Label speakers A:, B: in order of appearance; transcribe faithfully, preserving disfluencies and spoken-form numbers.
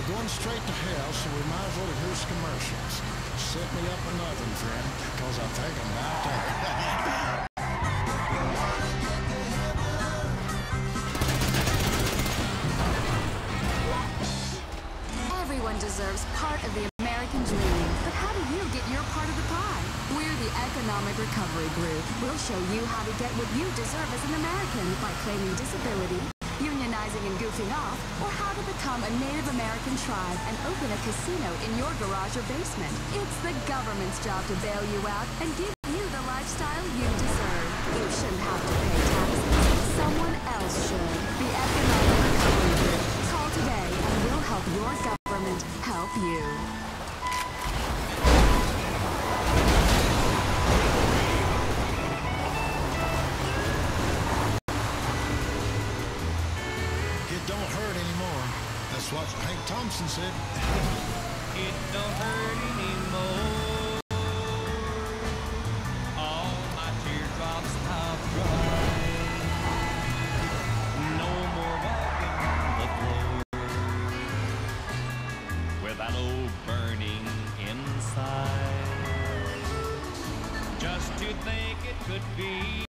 A: we're going straight to hell, so we might as well hear some commercials. Set me up another, friend, because I think I'm about to.
B: Everyone deserves part of the American dream, but how do you get your part of the pie? We're the Economic Recovery Group. We'll show you how to get what you deserve as an American by claiming disability, unionizing and goofing off, or how to become a Native American tribe and open a casino in your garage or basement. It's the government's job to bail you out and give you the lifestyle you deserve. You shouldn't have to pay taxes. Someone else should. The Economic Recovery Group. Call today and we'll help your government help you.
A: It don't hurt anymore. That's what Hank Thompson said.
C: It don't hurt anymore. All my teardrops have dried. No more walking the floor with that old burning inside. Just to think it could be